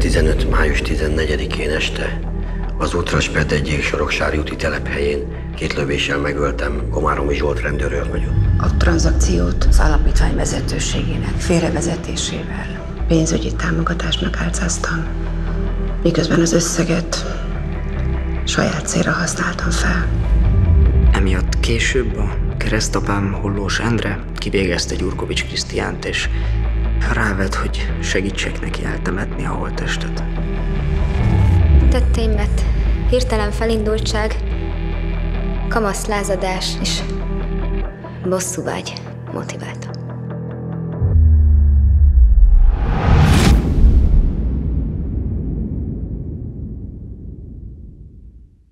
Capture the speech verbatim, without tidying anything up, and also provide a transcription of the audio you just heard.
kétezer-tizenöt. május tizennegyedikén este az Útrasped egyik soroksári úti telephelyén két lövéssel megöltem Komáromi Zsolt rendőrőrnagyot. A tranzakciót az alapítvány vezetőségének félrevezetésével pénzügyi támogatásnak álcáztam, miközben az összeget saját célra használtam fel. Emiatt később a keresztapám Hollós Endre kivégezte Gyurkovics Krisztiánt, és rávett, hogy segítsek neki eltemetni a holttestet. Tetteimet hirtelen felindultság, kamaszlázadás és bosszúvágy motiválta.